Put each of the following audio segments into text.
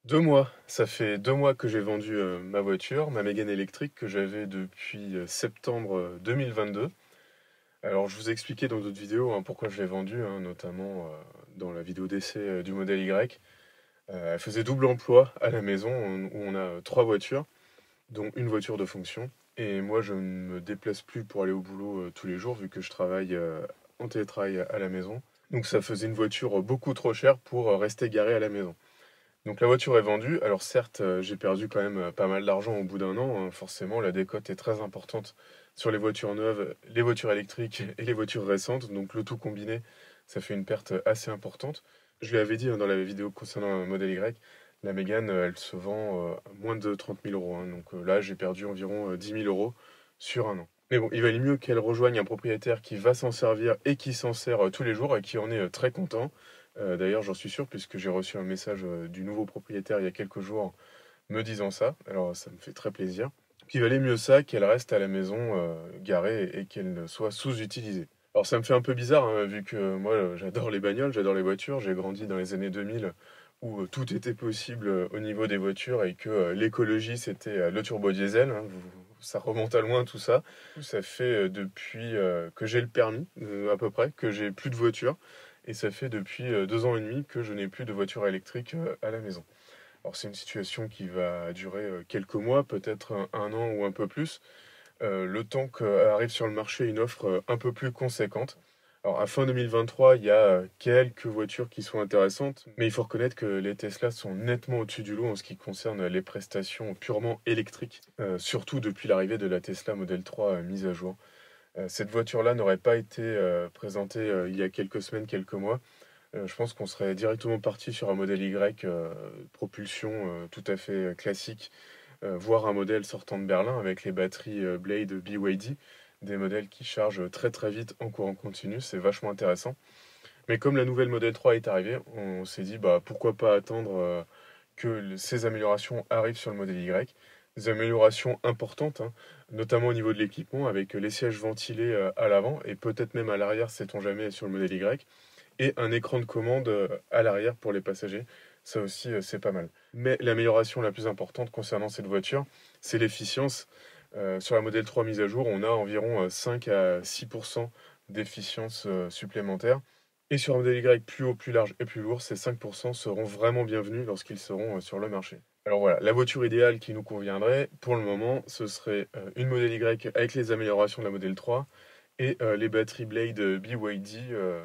2 mois, ça fait 2 mois que j'ai vendu ma voiture, ma Mégane électrique que j'avais depuis septembre 2022. Alors je vous ai expliqué dans d'autres vidéos pourquoi je l'ai vendue, notamment dans la vidéo d'essai du modèle Y. Elle faisait double emploi à la maison où on a 3 voitures, dont une voiture de fonction. Et moi je ne me déplace plus pour aller au boulot tous les jours vu que je travaille en télétravail à la maison. Donc ça faisait une voiture beaucoup trop chère pour rester garée à la maison. Donc la voiture est vendue. Alors certes, j'ai perdu quand même pas mal d'argent au bout d'un an, hein. Forcément, la décote est très importante sur les voitures neuves, les voitures électriques et les voitures récentes. Donc le tout combiné, ça fait une perte assez importante. Je l'avais dit dans la vidéo concernant un modèle Y, la Mégane, elle se vend à moins de 30 000 euros, hein. Donc là, j'ai perdu environ 10 000 euros sur un an. Mais bon, il valait mieux qu'elle rejoigne un propriétaire qui va s'en servir et qui s'en sert tous les jours et qui en est très content. D'ailleurs, j'en suis sûr puisque j'ai reçu un message du nouveau propriétaire il y a quelques jours me disant ça. Alors, ça me fait très plaisir. Qu'il valait mieux ça qu'elle reste à la maison garée et qu'elle ne soit sous-utilisée. Alors, ça me fait un peu bizarre, hein, vu que moi, j'adore les bagnoles, j'adore les voitures. J'ai grandi dans les années 2000 où tout était possible au niveau des voitures et que l'écologie, c'était le turbo diesel, hein. Ça remonte à loin tout ça. Ça fait depuis que j'ai le permis, à peu près, que j'ai plus de voiture. Et ça fait depuis 2 ans et demi que je n'ai plus de voiture électrique à la maison. Alors c'est une situation qui va durer quelques mois, peut-être un an ou un peu plus, le temps qu'arrive sur le marché une offre un peu plus conséquente. Alors à fin 2023, il y a quelques voitures qui sont intéressantes, mais il faut reconnaître que les Tesla sont nettement au-dessus du lot en ce qui concerne les prestations purement électriques, surtout depuis l'arrivée de la Tesla Model 3 mise à jour. Cette voiture-là n'aurait pas été présentée il y a quelques semaines, quelques mois. Je pense qu'on serait directement parti sur un modèle Y, propulsion tout à fait classique, voire un modèle sortant de Berlin avec les batteries Blade BYD, des modèles qui chargent très très vite en courant continu, c'est vachement intéressant. Mais comme la nouvelle Model 3 est arrivée, on s'est dit bah, pourquoi pas attendre que ces améliorations arrivent sur le modèle Y. Des améliorations importantes, hein, notamment au niveau de l'équipement, avec les sièges ventilés à l'avant et peut-être même à l'arrière, sait-on jamais, sur le modèle Y et un écran de commande à l'arrière pour les passagers. Ça aussi, c'est pas mal. Mais l'amélioration la plus importante concernant cette voiture, c'est l'efficience. Sur la modèle 3 mise à jour, on a environ 5 à 6% d'efficience supplémentaire. Et sur un modèle Y plus haut, plus large et plus lourd, ces 5% seront vraiment bienvenus lorsqu'ils seront sur le marché. Alors voilà, la voiture idéale qui nous conviendrait, pour le moment, ce serait une modèle Y avec les améliorations de la modèle 3 et les batteries Blade BYD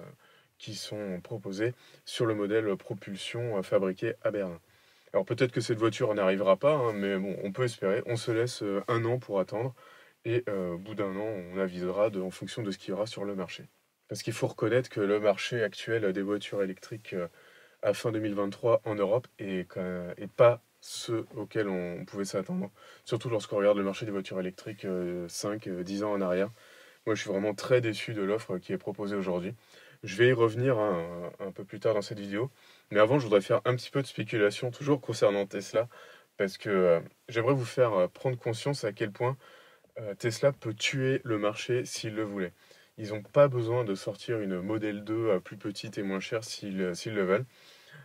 qui sont proposées sur le modèle propulsion fabriqué à Berlin. Alors peut-être que cette voiture n'arrivera pas, hein, mais bon, on peut espérer. On se laisse un an pour attendre et au bout d'un an, on avisera en fonction de ce qu'il y aura sur le marché. Parce qu'il faut reconnaître que le marché actuel des voitures électriques à fin 2023 en Europe est pas ceux auxquels on pouvait s'attendre. Surtout lorsqu'on regarde le marché des voitures électriques 5-10 ans en arrière. Moi, je suis vraiment très déçu de l'offre qui est proposée aujourd'hui. Je vais y revenir un peu plus tard dans cette vidéo. Mais avant, je voudrais faire un petit peu de spéculation, toujours concernant Tesla, parce que j'aimerais vous faire prendre conscience à quel point Tesla peut tuer le marché s'il le voulait. Ils n'ont pas besoin de sortir une Model 2 plus petite et moins chère s'ils le veulent.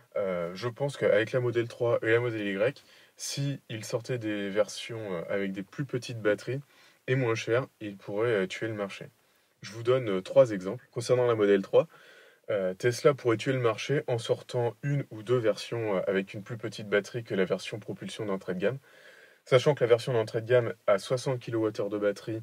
Je pense qu'avec la Model 3 et la Model Y, s'ils sortaient des versions avec des plus petites batteries et moins chères, ils pourraient tuer le marché. Je vous donne 3 exemples. Concernant la Model 3, Tesla pourrait tuer le marché en sortant une ou deux versions avec une plus petite batterie que la version propulsion d'entrée de gamme. Sachant que la version d'entrée de gamme a 60 kWh de batterie,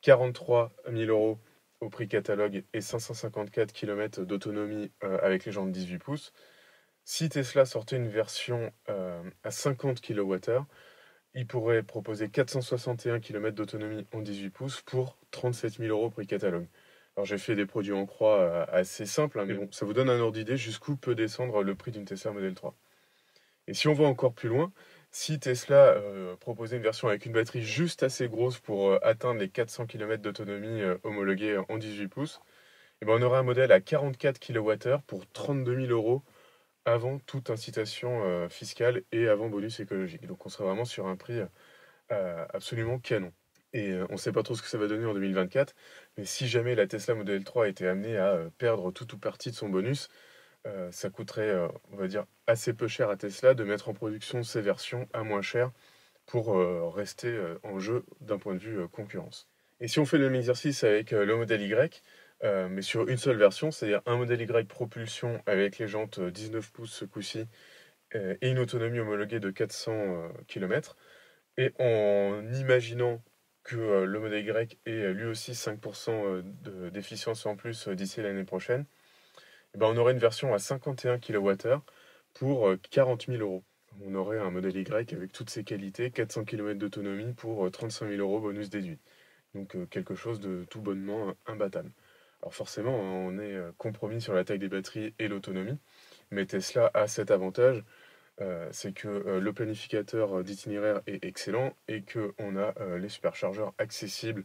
43 000 euros au prix catalogue et 554 km d'autonomie avec les jantes 18 pouces. Si Tesla sortait une version à 50 kWh, il pourrait proposer 461 km d'autonomie en 18 pouces pour 37 000 euros prix catalogue. Alors j'ai fait des produits en croix assez simples, hein, mais bon, ça vous donne un ordre d'idée jusqu'où peut descendre le prix d'une Tesla Model 3. Et si on va encore plus loin, si Tesla proposait une version avec une batterie juste assez grosse pour atteindre les 400 km d'autonomie homologuée en 18 pouces, eh ben on aurait un modèle à 44 kWh pour 32 000 euros avant toute incitation fiscale et avant bonus écologique. Donc on serait vraiment sur un prix absolument canon. Et on ne sait pas trop ce que ça va donner en 2024, mais si jamais la Tesla Model 3 était amenée à perdre tout ou partie de son bonus, ça coûterait, on va dire, assez peu cher à Tesla de mettre en production ces versions à moins cher pour rester en jeu d'un point de vue concurrence. Et si on fait le même exercice avec le modèle Y, mais sur une seule version, c'est-à-dire un modèle Y propulsion avec les jantes 19 pouces ce coup-ci et une autonomie homologuée de 400 km, et en imaginant que le modèle Y ait lui aussi 5% d'efficience en plus d'ici l'année prochaine, eh ben on aurait une version à 51 kWh pour 40 000 euros. On aurait un modèle Y avec toutes ses qualités, 400 km d'autonomie pour 35 000 euros bonus déduit. Donc quelque chose de tout bonnement imbattable. Alors forcément, hein, on est compromis sur la taille des batteries et l'autonomie, mais Tesla a cet avantage, c'est que le planificateur d'itinéraire est excellent et qu'on a les superchargeurs accessibles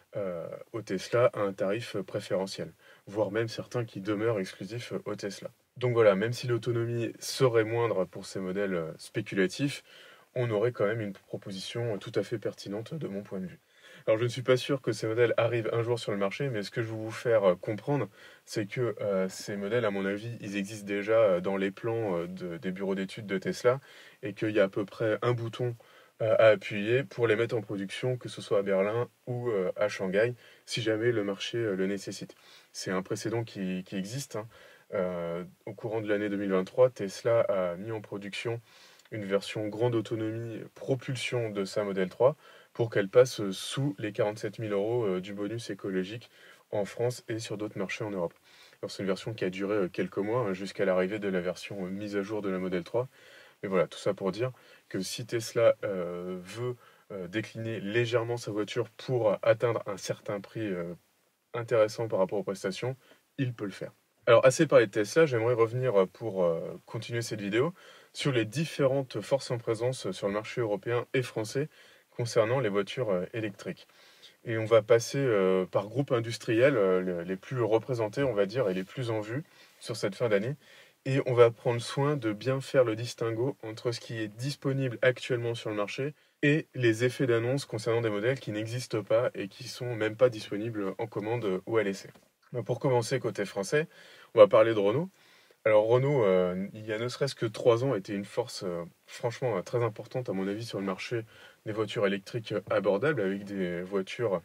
au Tesla à un tarif préférentiel, voire même certains qui demeurent exclusifs au Tesla. Donc voilà, même si l'autonomie serait moindre pour ces modèles spéculatifs, on aurait quand même une proposition tout à fait pertinente de mon point de vue. Alors je ne suis pas sûr que ces modèles arrivent un jour sur le marché, mais ce que je veux vous faire comprendre, c'est que ces modèles, à mon avis, ils existent déjà dans les plans des bureaux d'études de Tesla, et qu'il y a à peu près un bouton à appuyer pour les mettre en production, que ce soit à Berlin ou à Shanghai, si jamais le marché le nécessite. C'est un précédent qui existe, hein. Au courant de l'année 2023, Tesla a mis en production une version grande autonomie propulsion de sa Model 3 pour qu'elle passe sous les 47 000 euros du bonus écologique en France et sur d'autres marchés en Europe. Alors c'est une version qui a duré quelques mois, hein, jusqu'à l'arrivée de la version mise à jour de la Model 3. Mais voilà, tout ça pour dire que si Tesla veut décliner légèrement sa voiture pour atteindre un certain prix intéressant par rapport aux prestations, il peut le faire. Alors, assez parlé de Tesla, j'aimerais revenir pour continuer cette vidéo sur les différentes forces en présence sur le marché européen et français concernant les voitures électriques. Et on va passer par groupes industriels les plus représentés, on va dire, et les plus en vue sur cette fin d'année. Et on va prendre soin de bien faire le distinguo entre ce qui est disponible actuellement sur le marché et les effets d'annonce concernant des modèles qui n'existent pas et qui sont même pas disponibles en commande ou à l'essai. Pour commencer, côté français, on va parler de Renault. Alors Renault, il y a ne serait-ce que 3 ans, était une force franchement très importante à mon avis sur le marché des voitures électriques abordables, avec des voitures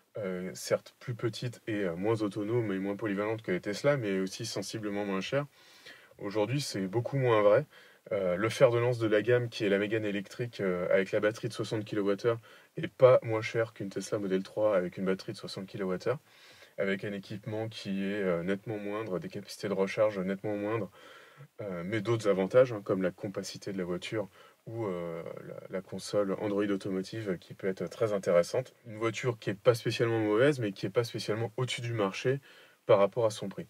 certes plus petites et moins autonomes et moins polyvalentes que les Tesla, mais aussi sensiblement moins chères. Aujourd'hui, c'est beaucoup moins vrai. Le fer de lance de la gamme, qui est la Mégane électrique avec la batterie de 60 kWh, est pas moins cher qu'une Tesla Model 3 avec une batterie de 60 kWh, avec un équipement qui est nettement moindre, des capacités de recharge nettement moindres, mais d'autres avantages, hein, comme la compacité de la voiture ou la console Android automotive qui peut être très intéressante. Une voiture qui n'est pas spécialement mauvaise, mais qui n'est pas spécialement au-dessus du marché par rapport à son prix.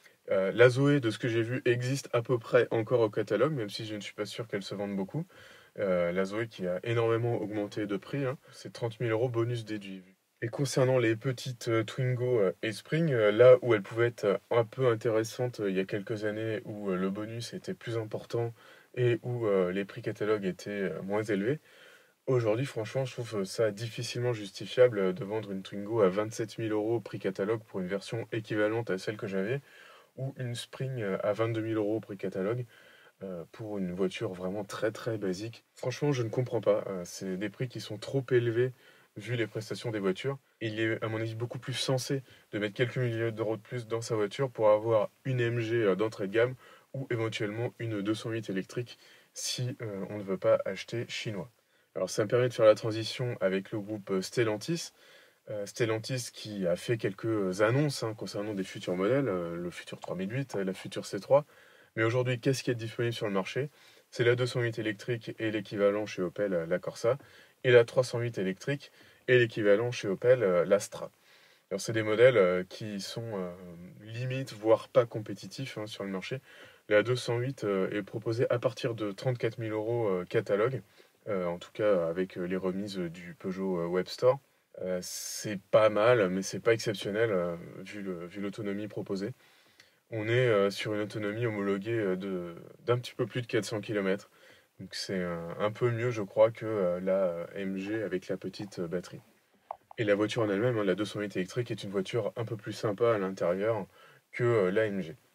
La Zoé, de ce que j'ai vu, existe à peu près encore au catalogue, même si je ne suis pas sûr qu'elle se vende beaucoup. La Zoé qui a énormément augmenté de prix, hein, c'est 30 000 euros bonus déduit. Et concernant les petites Twingo et Spring, là où elles pouvaient être un peu intéressantes il y a quelques années, où le bonus était plus important et où les prix catalogue étaient moins élevés, aujourd'hui, franchement, je trouve ça difficilement justifiable de vendre une Twingo à 27 000 euros prix catalogue pour une version équivalente à celle que j'avais, ou une Spring à 22 000 euros prix catalogue pour une voiture vraiment très très basique. Franchement, je ne comprends pas. C'est des prix qui sont trop élevés vu les prestations des voitures. Il est, à mon avis, beaucoup plus sensé de mettre quelques milliers d'euros de plus dans sa voiture pour avoir une MG d'entrée de gamme ou éventuellement une 208 électrique si on ne veut pas acheter chinois. Alors ça me permet de faire la transition avec le groupe Stellantis. Stellantis qui a fait quelques annonces, hein, concernant des futurs modèles, le futur 3008, la future C3. Mais aujourd'hui, qu'est-ce qui est disponible sur le marché? C'est la 208 électrique et l'équivalent chez Opel, la Corsa, et la 308 électrique et l'équivalent chez Opel, l'Astra. Alors c'est des modèles qui sont limite, voire pas compétitifs, hein, sur le marché. La 208 est proposée à partir de 34 000 euros catalogue, en tout cas avec les remises du Peugeot Web Store. C'est pas mal, mais c'est pas exceptionnel vu l'autonomie proposée. On est sur une autonomie homologuée d'un petit peu plus de 400 km. Donc c'est un peu mieux, je crois, que la MG avec la petite batterie. Et la voiture en elle-même, hein, la 208 électrique, est une voiture un peu plus sympa à l'intérieur que la MG.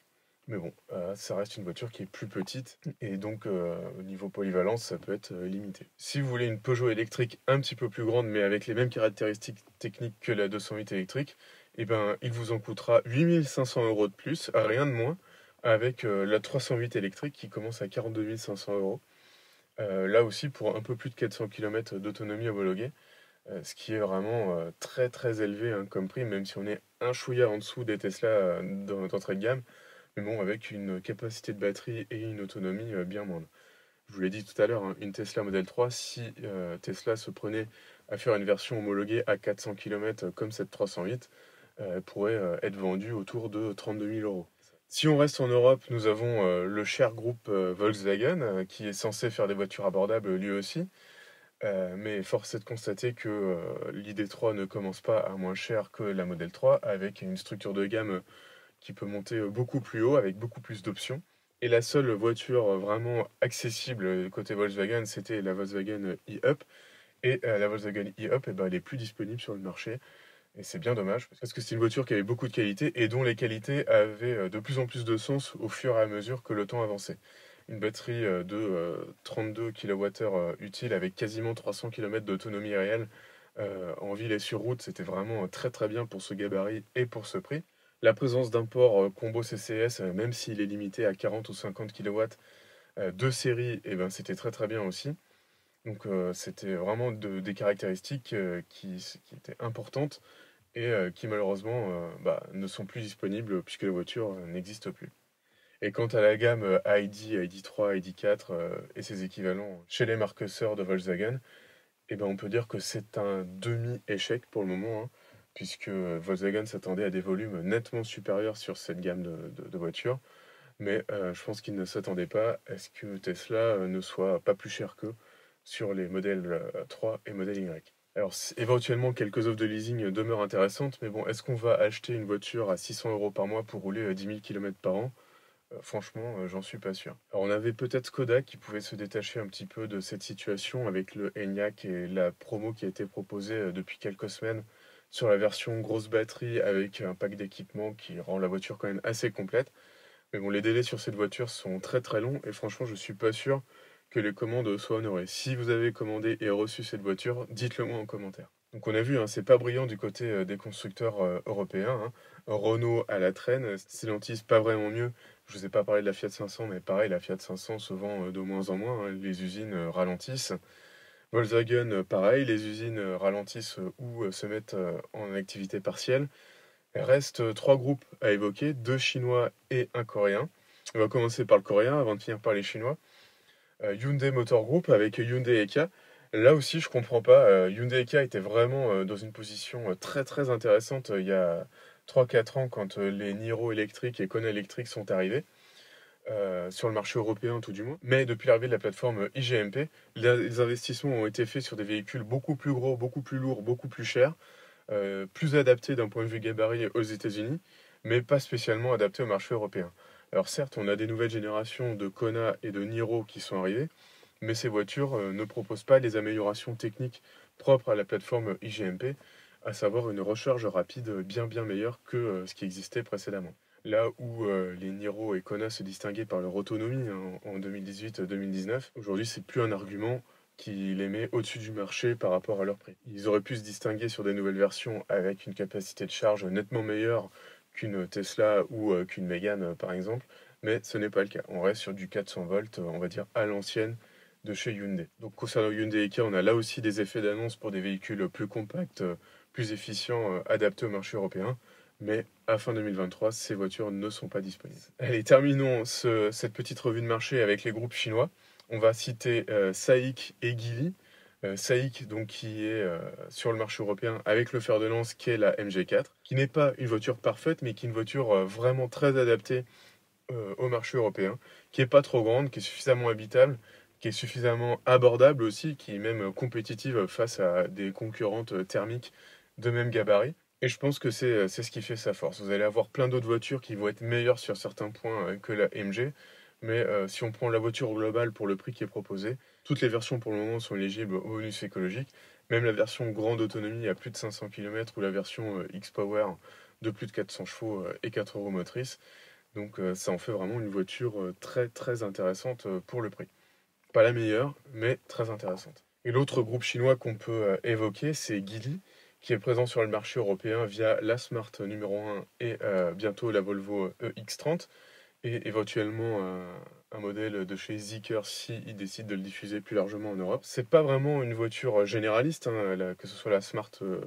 Mais bon, ça reste une voiture qui est plus petite et donc au niveau polyvalence, ça peut être limité. Si vous voulez une Peugeot électrique un petit peu plus grande, mais avec les mêmes caractéristiques techniques que la 208 électrique, eh ben, il vous en coûtera 8 500 € de plus, rien de moins, avec la 308 électrique qui commence à 42 500 €. Là aussi, pour un peu plus de 400 km d'autonomie homologuée, ce qui est vraiment très très élevé hein, comme prix, même si on est un chouïa en dessous des Tesla d'entrée de gamme, mais bon, avec une capacité de batterie et une autonomie bien moindre. Je vous l'ai dit tout à l'heure, hein, une Tesla Model 3, si Tesla se prenait à faire une version homologuée à 400 km comme cette 308, elle pourrait être vendue autour de 32 000 €. Si on reste en Europe, nous avons le cher groupe Volkswagen, qui est censé faire des voitures abordables lui aussi. Mais force est de constater que l'ID3 ne commence pas à moins cher que la Model 3, avec une structure de gamme qui peut monter beaucoup plus haut, avec beaucoup plus d'options. Et la seule voiture vraiment accessible côté Volkswagen, c'était la Volkswagen e-Up. Et la Volkswagen e-Up, eh ben, elle est plus disponible sur le marché. Et c'est bien dommage, parce que c'est une voiture qui avait beaucoup de qualités et dont les qualités avaient de plus en plus de sens au fur et à mesure que le temps avançait. Une batterie de 32 kWh utile avec quasiment 300 km d'autonomie réelle en ville et sur route, c'était vraiment très très bien pour ce gabarit et pour ce prix. La présence d'un port combo CCS, même s'il est limité à 40 ou 50 kW de série, eh ben, c'était très très bien aussi. Donc c'était vraiment des caractéristiques qui étaient importantes et qui malheureusement ne sont plus disponibles puisque la voiture n'existe plus. Et quant à la gamme ID, ID3, ID4 et ses équivalents chez les marques sœurs de Volkswagen, eh ben, on peut dire que c'est un demi-échec pour le moment, hein, puisque Volkswagen s'attendait à des volumes nettement supérieurs sur cette gamme de voitures. Mais je pense qu'ils ne s'attendaient pas à ce que Tesla ne soit pas plus cher qu'eux sur les modèles 3 et modèle Y. Alors, éventuellement, quelques offres de leasing demeurent intéressantes, mais bon, est-ce qu'on va acheter une voiture à 600 € par mois pour rouler 10 000 km par an? Franchement, j'en suis pas sûr. Alors, on avait peut-être Skoda qui pouvait se détacher un petit peu de cette situation avec le Enyaq et la promo qui a été proposée depuis quelques semaines sur la version grosse batterie avec un pack d'équipement qui rend la voiture quand même assez complète. Mais bon, les délais sur cette voiture sont très très longs et franchement, je suis pas sûr que les commandes soient honorées. Si vous avez commandé et reçu cette voiture, dites-le moi en commentaire. Donc on a vu, hein, c'est pas brillant du côté des constructeurs européens, hein. Renault à la traîne, Stellantis pas vraiment mieux. Je vous ai pas parlé de la Fiat 500, mais pareil, la Fiat 500 se vend de moins en moins, hein. Les usines ralentissent. Volkswagen, pareil, les usines ralentissent ou se mettent en activité partielle. Il reste trois groupes à évoquer, deux chinois et un coréen. On va commencer par le coréen avant de finir par les chinois. Hyundai Motor Group avec Hyundai et Kia. Là aussi, je comprends pas. Hyundai et Kia étaient vraiment dans une position très très intéressante il y a 3 4 ans quand les Niro électriques et Kona électriques sont arrivés. Sur le marché européen tout du moins. Mais depuis l'arrivée de la plateforme IGMP, les investissements ont été faits sur des véhicules beaucoup plus gros, beaucoup plus lourds, beaucoup plus chers, plus adaptés d'un point de vue gabarit aux États-Unis, mais pas spécialement adaptés au marché européen. Alors certes, on a des nouvelles générations de Kona et de Niro qui sont arrivées, mais ces voitures ne proposent pas les améliorations techniques propres à la plateforme IGMP, à savoir une recharge rapide bien bien meilleure que ce qui existait précédemment. Là où les Niro et Kona se distinguaient par leur autonomie hein, en 2018-2019, aujourd'hui c'est plus un argument qui les met au-dessus du marché par rapport à leur prix. Ils auraient pu se distinguer sur des nouvelles versions avec une capacité de charge nettement meilleure qu'une Tesla ou qu'une Mégane par exemple, mais ce n'est pas le cas. On reste sur du 400 volts, on va dire à l'ancienne de chez Hyundai. Donc concernant Hyundai et Kia, on a là aussi des effets d'annonce pour des véhicules plus compacts, plus efficients, adaptés au marché européen. Mais à fin 2023, ces voitures ne sont pas disponibles. Allez, terminons cette petite revue de marché avec les groupes chinois. On va citer SAIC et Geely. SAIC, donc, qui est sur le marché européen avec le fer de lance qui est la MG4, qui n'est pas une voiture parfaite, mais qui est une voiture vraiment très adaptée au marché européen, qui est pas trop grande, qui est suffisamment habitable, qui est suffisamment abordable aussi, qui est même compétitive face à des concurrentes thermiques de même gabarit. Et je pense que c'est ce qui fait sa force. Vous allez avoir plein d'autres voitures qui vont être meilleures sur certains points que la MG, mais si on prend la voiture globale pour le prix qui est proposé, toutes les versions pour le moment sont éligibles au bonus écologique, même la version grande autonomie à plus de 500 km ou la version X-Power de plus de 400 chevaux et 4 roues motrices. Donc ça en fait vraiment une voiture très très intéressante pour le prix. Pas la meilleure, mais très intéressante. Et l'autre groupe chinois qu'on peut évoquer, c'est Geely, qui est présent sur le marché européen via la Smart numéro 1 et bientôt la Volvo EX30, et éventuellement un modèle de chez Zeekr si ils décident de le diffuser plus largement en Europe. C'est pas vraiment une voiture généraliste, hein, que ce soit la Smart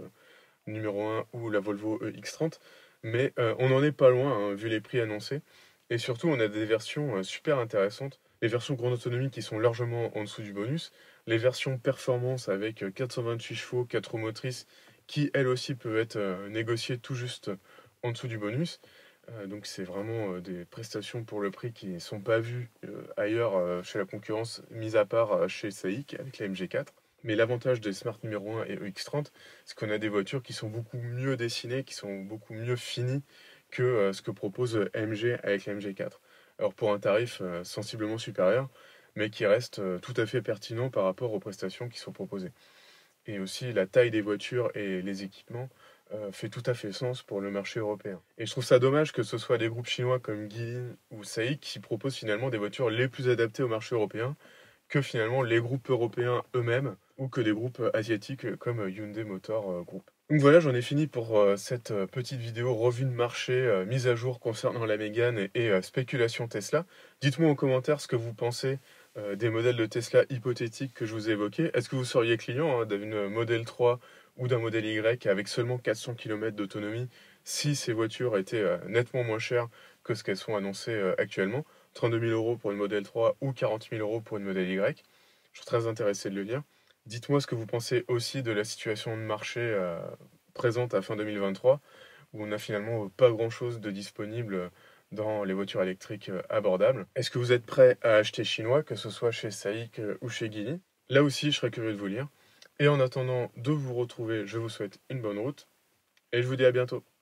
numéro 1 ou la Volvo EX30, mais on n'en est pas loin, hein, vu les prix annoncés. Et surtout, on a des versions super intéressantes. Les versions grande autonomie qui sont largement en dessous du bonus. Les versions performance avec 428 chevaux, 4 roues motrices, qui elles aussi peuvent être négociées tout juste en dessous du bonus. Donc c'est vraiment des prestations pour le prix qui ne sont pas vues ailleurs chez la concurrence, mis à part chez SAIC avec la MG4. Mais l'avantage des Smart numéro 1 et EX30, c'est qu'on a des voitures qui sont beaucoup mieux dessinées, qui sont beaucoup mieux finies que ce que propose AMG avec la MG4. Alors pour un tarif sensiblement supérieur, mais qui reste tout à fait pertinent par rapport aux prestations qui sont proposées. Et aussi la taille des voitures et les équipements fait tout à fait sens pour le marché européen. Et je trouve ça dommage que ce soit des groupes chinois comme Geely ou SAIC qui proposent finalement des voitures les plus adaptées au marché européen que finalement les groupes européens eux-mêmes ou que des groupes asiatiques comme Hyundai Motor Group. Donc voilà, j'en ai fini pour cette petite vidéo revue de marché, mise à jour concernant la Mégane et spéculation Tesla. Dites-moi en commentaire ce que vous pensez des modèles de Tesla hypothétiques que je vous ai évoqués. Est-ce que vous seriez client d'une Model 3 ou d'un Model Y avec seulement 400 km d'autonomie si ces voitures étaient nettement moins chères que ce qu'elles sont annoncées actuellement? 32 000 euros pour une Model 3 ou 40 000 euros pour une Model Y. Je suis très intéressé de le lire. Dites-moi ce que vous pensez aussi de la situation de marché présente à fin 2023, où on n'a finalement pas grand-chose de disponible dans les voitures électriques abordables. Est-ce que vous êtes prêt à acheter chinois, que ce soit chez SAIC ou chez Geely? Là aussi, je serais curieux de vous lire. Et en attendant de vous retrouver, je vous souhaite une bonne route et je vous dis à bientôt.